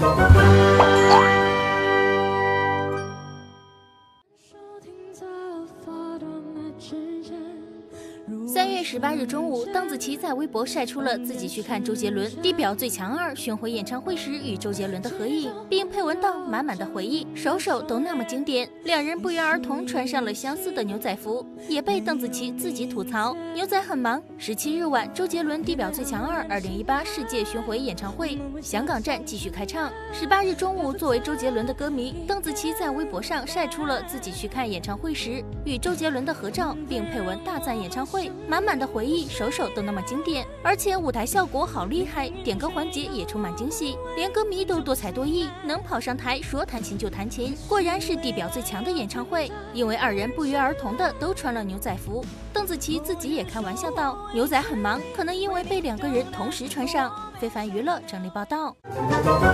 3月18日中午，邓紫棋在微博晒出了自己去看周杰伦《地表最强2》巡回演唱会时与周杰伦的合影，并配文道满满的回忆，首首都那么经典。两人不约而同穿上了相似的牛仔服，也被邓紫棋自己吐槽牛仔很忙。17日晚，周杰伦《地表最强2》2018世界巡回演唱会香港站继续开唱。18日中午，作为周杰伦的歌迷，邓紫棋在微博上晒出了自己去看演唱会时与周杰伦的合照，并配文大赞演唱会满满的回忆，首首都那么经典，而且舞台效果好厉害，点歌环节也充满惊喜，连歌迷都多才多艺，能跑上台说弹琴就弹琴，果然是地表最强的演唱会。因为二人不约而同的都穿了牛仔服，邓紫棋自己也开玩笑道，牛仔很忙，可能因为被2个人同时穿上。非凡娱乐整理报道。